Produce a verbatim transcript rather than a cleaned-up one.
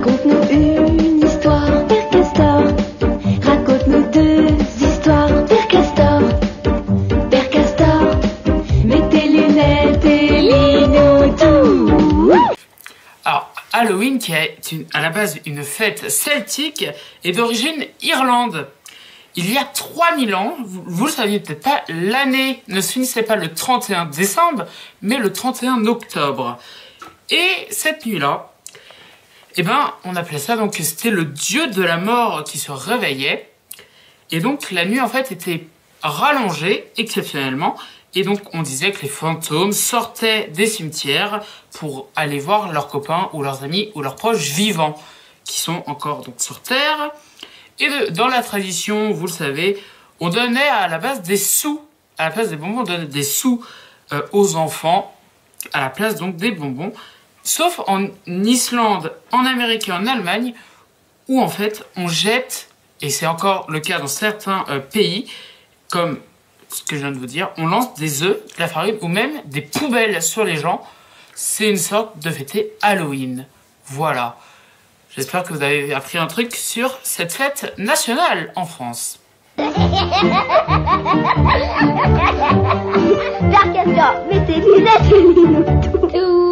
Raconte-nous une histoire, Père Castor. Raconte-nous deux histoires, Père Castor. Père Castor, mets tes lunettes et lis-nous tout. Alors, Halloween, qui est une, à la base une fête celtique, est d'origine Irlande. Il y a trois mille ans, vous, vous le saviez peut-être pas, l'année ne se finissait pas le trente et un décembre, mais le trente et un octobre. Et cette nuit-là, eh ben, on appelait ça donc que c'était le dieu de la mort qui se réveillait. Et donc la nuit en fait était rallongée exceptionnellement. Et donc on disait que les fantômes sortaient des cimetières pour aller voir leurs copains ou leurs amis ou leurs proches vivants qui sont encore donc sur Terre. Et de, dans la tradition, vous le savez, on donnait à la base des sous, à la place des bonbons, on donnait des sous euh, aux enfants, à la place donc des bonbons. Sauf en Islande, en Amérique et en Allemagne, où en fait on jette, et c'est encore le cas dans certains euh, pays, comme ce que je viens de vous dire, on lance des œufs, de la farine ou même des poubelles sur les gens. C'est une sorte de fêter Halloween. Voilà. J'espère que vous avez appris un truc sur cette fête nationale en France. Père Castor, mets tes lunettes et lis-nous tout.